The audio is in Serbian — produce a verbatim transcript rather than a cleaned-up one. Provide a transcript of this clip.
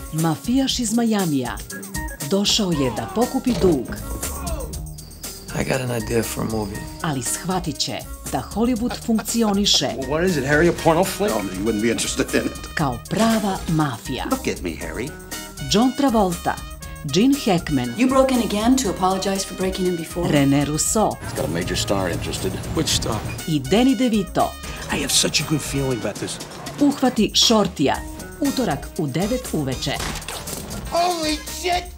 Mafijaš iz Majamija došao je da pokupi dug, I got an idea for a movie. ali shvatit će da Hollywood funkcioniše What is it, Harry? A porno flick? Oh, you wouldn't be interested in it. kao prava mafija. Look at me, Harry. John Travolta, Gene Hackman, You broke in again to apologize for breaking in before? René Russo It's got a major star interested. Which star? i Danny DeVito I have such a good feeling about this. uhvati Shortija utorak u devet uveče. Holy shit!